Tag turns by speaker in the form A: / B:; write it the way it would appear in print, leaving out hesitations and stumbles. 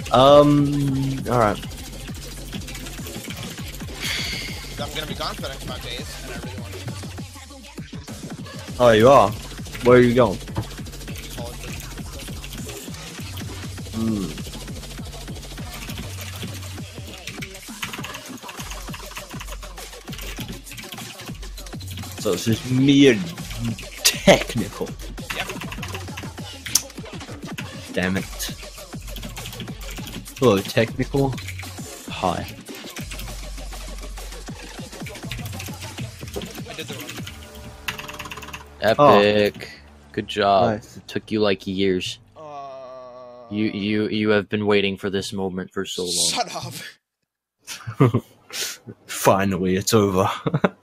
A: Alright.
B: I'm gonna be gone for the next 5 days, and I really want to.
A: Oh, you are? Where are you going? Hmm. So it's just mere technical.
B: Yep.
A: Damn it. Hello, technical. Hi.
B: I did the run.
C: Epic. Good job.
A: Nice.
C: It took you like years. You have been waiting for this moment for so long.
B: Shut up.
A: Finally, it's over.